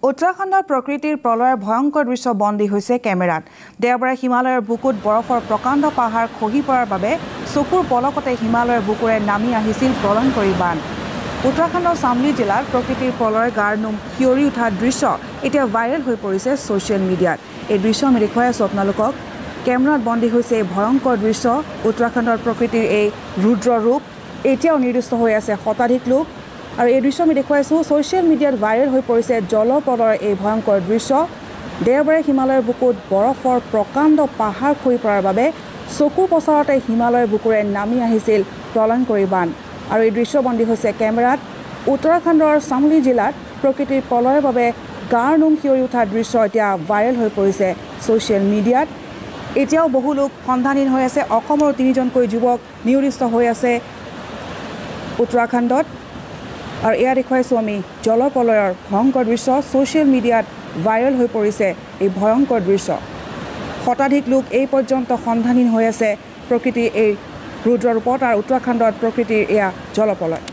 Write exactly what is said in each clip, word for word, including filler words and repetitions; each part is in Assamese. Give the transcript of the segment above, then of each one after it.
উত্তৰাখণ্ডৰ প্ৰকৃতিৰ প্ৰলয়ৰ ভয়ংকৰ দৃশ্য বন্দী হৈছে কেমেৰাত। দেওবাৰে হিমালয়ৰ বুকুত বৰফৰ প্ৰকাণ্ড পাহাৰ খহি পৰাৰ বাবে চকুৰ পলকতে হিমালয়ৰ বুকুৰে নামি আহিছিল প্ৰলয়ংকৰী বান। উত্তৰাখণ্ডৰ চামলি জিলাত প্ৰকৃতিৰ প্ৰলয়ৰ গাৰ নোম শিয়ৰি উঠা দৃশ্য এতিয়া ভাইৰেল হৈ পৰিছে ছ'চিয়েল মিডিয়াত। এই দৃশ্য আমি দেখুৱাই আছোঁ আপোনালোকক। কেমেৰাত বন্দী হৈছে এই ভয়ংকৰ দৃশ্য। উত্তৰাখণ্ডৰ প্ৰকৃতিৰ এই ৰুদ্ৰ ৰূপ এতিয়াও নিৰ্দিষ্ট হৈ আছে শতাধিক লোক। আৰু এই দৃশ্য আমি দেখুৱাইছোঁ ছ'চিয়েল মিডিয়াত ভাইৰেল হৈ পৰিছে জলপ্ৰলয়ৰ এই ভয়ংকৰ দৃশ্য। দেওবাৰে হিমালয়ৰ বুকুত বৰফৰ প্ৰকাণ্ড পাহাৰ খহি পৰাৰ বাবে চকুৰ পচাৰতে হিমালয়ৰ বুকুৰে নামি আহিছিল প্ৰলয়ংকৰী বান। আৰু এই দৃশ্যবন্দী হৈছে কেমেৰাত। উত্তৰাখণ্ডৰ চামলি জিলাত প্ৰকৃতিৰ প্ৰলয়ৰ বাবে গাৰ নোম শিয়ৰি উঠা দৃশ্য এতিয়া ভাইৰেল হৈ পৰিছে ছ'চিয়েল মিডিয়াত। এতিয়াও বহু লোক সন্ধানহীন হৈ আছে। অসমৰো তিনিজনকৈ যুৱক নিয়োজিত হৈ আছে উত্তৰাখণ্ডত। আৰু এয়া দেখুৱাইছোঁ আমি জলপ্ৰলয়ৰ ভয়ংকৰ দৃশ্য। ছ'চিয়েল মিডিয়াত ভাইৰেল হৈ পৰিছে এই ভয়ংকৰ দৃশ্য। শতাধিক লোক এই পৰ্যন্ত সন্ধানহীন হৈ আছে প্ৰকৃতিৰ এই ৰুদ্ৰ ৰূপত। আৰু উত্তৰাখণ্ডত প্ৰকৃতিৰ এয়া জলপ্ৰলয়।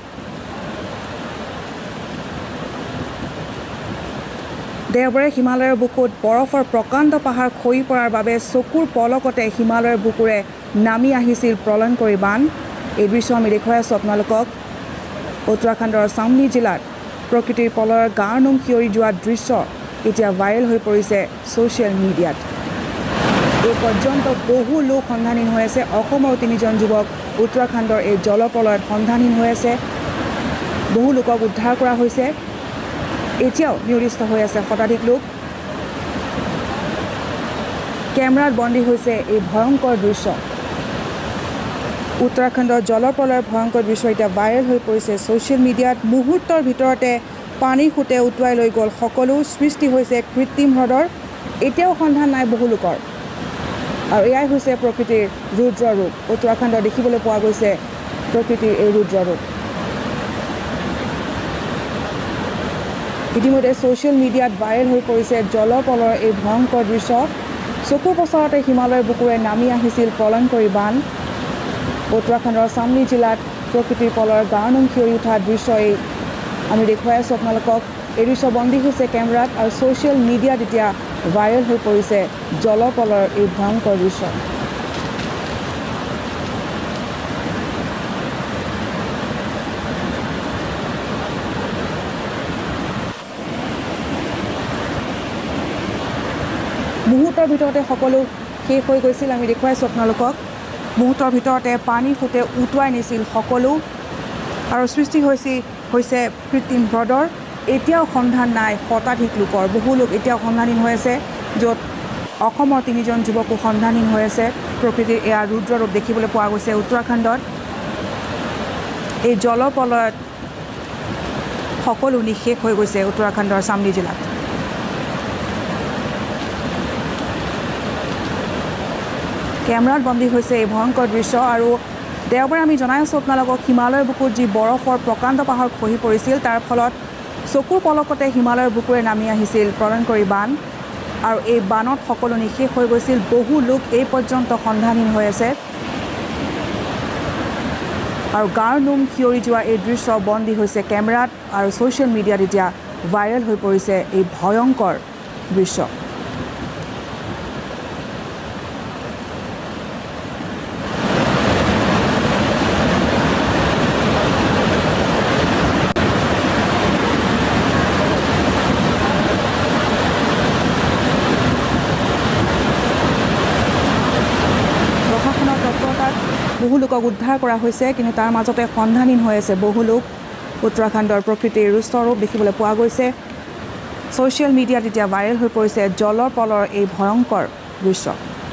দেওবাৰে হিমালয়ৰ বুকুত বৰফৰ প্ৰকাণ্ড পাহাৰ খহি পৰাৰ বাবে চকুৰ পলকতে হিমালয়ৰ বুকুৰে নামি আহিছিল প্ৰলয়ংকৰী বান। এই দৃশ্য আমি দেখুৱাই আছোঁ আপোনালোকক। উত্তৰাখণ্ডৰ চামলি জিলাত প্ৰকৃতিৰ প্ৰলয়ৰ গাৰ নোম শিয়ৰি যোৱা দৃশ্য এতিয়া ভাইৰেল হৈ পৰিছে ছ'চিয়েল মিডিয়াত। এই পৰ্যন্ত বহু লোক সন্ধানহীন হৈ আছে। অসমৰ তিনিজন যুৱক উত্তৰাখণ্ডৰ এই জলপ্ৰলয়ত সন্ধানহীন হৈ আছে। বহু লোকক উদ্ধাৰ কৰা হৈছে। এতিয়াও নিয়োজিত হৈ আছে শতাধিক লোক। কেমেৰাত বন্দী হৈছে এই ভয়ংকৰ দৃশ্য। উত্তৰাখণ্ডৰ জলপ্ৰলয়ৰ ভয়ংকৰ দৃশ্য এতিয়া ভাইৰেল হৈ পৰিছে ছ'চিয়েল মিডিয়াত। মুহূৰ্তৰ ভিতৰতে পানীৰ সোঁতে উটুৱাই লৈ গ'ল সকলো। সৃষ্টি হৈছে কৃত্ৰিম হ্ৰদৰ। এতিয়াও সন্ধান নাই বহু লোকৰ। আৰু এয়াই হৈছে প্ৰকৃতিৰ ৰুদ্ৰ ৰূপ। উত্তৰাখণ্ডত দেখিবলৈ পোৱা গৈছে প্ৰকৃতিৰ এই ৰুদ্ৰ ৰূপ। ইতিমধ্যে ছ'চিয়েল মিডিয়াত ভাইৰেল হৈ পৰিছে জলপ্ৰলয়ৰ এই ভয়ংকৰ দৃশ্য। চকুৰ পচাৰতে হিমালয়ৰ বুকুৰে নামি আহিছিল প্ৰলয়ংকৰী বান। উত্তৰাখণ্ডৰ চামলি জিলাত প্ৰকৃতিৰ প্ৰলয়ৰ গাৰ নোম শিয়ৰি উঠা দৃশ্য এই আমি দেখুৱাই আছোঁ আপোনালোকক। এই দৃশ্য বন্দী হৈছে কেমেৰাত। আৰু ছ'চিয়েল মিডিয়াত এতিয়া ভাইৰেল হৈ পৰিছে জলপ্ৰলয়ৰ এই ভয়ংকৰ দৃশ্য। মুহূৰ্তৰ ভিতৰতে সকলো শেষ হৈ গৈছিল। আমি দেখুৱাইছোঁ আপোনালোকক। মুহূৰ্তৰ ভিতৰতে পানীৰ সোঁতে উটুৱাই নিছিল সকলো। আৰু সৃষ্টি হৈছে হৈছে কৃত্ৰিম হ্ৰদৰ। এতিয়াও সন্ধান নাই শতাধিক লোকৰ। বহু লোক এতিয়াও সন্ধানহীন হৈ আছে, য'ত অসমৰ তিনিজন যুৱকো সন্ধানহীন হৈ আছে। প্ৰকৃতিৰ এয়া ৰুদ্ৰ ৰূপ দেখিবলৈ পোৱা গৈছে উত্তৰাখণ্ডত। এই জলপ্ৰলয়ত সকলো নিঃশেষ হৈ গৈছে উত্তৰাখণ্ডৰ চামলি জিলাত। কেমেৰাত বন্দী হৈছে এই ভয়ংকৰ দৃশ্য। আৰু দেওবাৰে আমি জনাই আছোঁ আপোনালোকক, হিমালয়ৰ বুকুত যি বৰফৰ প্ৰকাণ্ড পাহাৰ খহি পৰিছিল, তাৰ ফলত চকুৰ পলকতে হিমালয়ৰ বুকুৰে নামি আহিছিল প্ৰলয়ংকৰী বান। আৰু এই বানত সকলো নিঃশেষ হৈ গৈছিল। বহু লোক এই পৰ্যন্ত সন্ধানহীন হৈ আছে। আৰু গাৰ নোম শিয়ৰি যোৱা এই দৃশ্য বন্দী হৈছে কেমেৰাত। আৰু ছ'চিয়েল মিডিয়াত এতিয়া ভাইৰেল হৈ পৰিছে এই ভয়ংকৰ দৃশ্য। বহু লোকক উদ্ধাৰ কৰা হৈছে, কিন্তু তাৰ মাজতে সন্ধানহীন হৈ আছে বহু লোক। উত্তৰাখণ্ডৰ প্ৰকৃতিৰ ৰুদ্ৰ ৰূপ দেখিবলৈ পোৱা গৈছে। ছ'চিয়েল মিডিয়াত এতিয়া ভাইৰেল হৈ পৰিছে জলপ্ৰলয়ৰ এই ভয়ংকৰ দৃশ্য।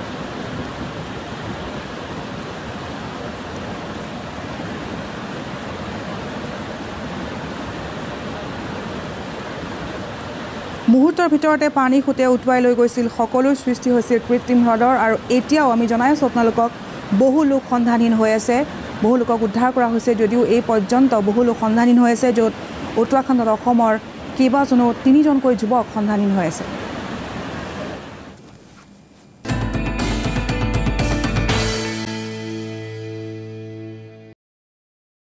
মুহূৰ্তৰ ভিতৰতে পানীৰ সোঁতে উটুৱাই লৈ গৈছিল সকলো। সৃষ্টি হৈছিল কৃত্ৰিম হ্ৰদৰ। আৰু এতিয়াও আমি জনাই আছোঁ আপোনালোকক, বহু লোক সন্ধানহীন হৈ আছে। বহু লোকক উদ্ধাৰ কৰা হৈছে, যদিও এই পৰ্যন্ত বহু লোক সন্ধানহীন হৈ আছে, য'ত উত্তৰাখণ্ডত অসমৰ কেইবাজনো তিনিজনকৈ যুৱক সন্ধানহীন হৈ আছে।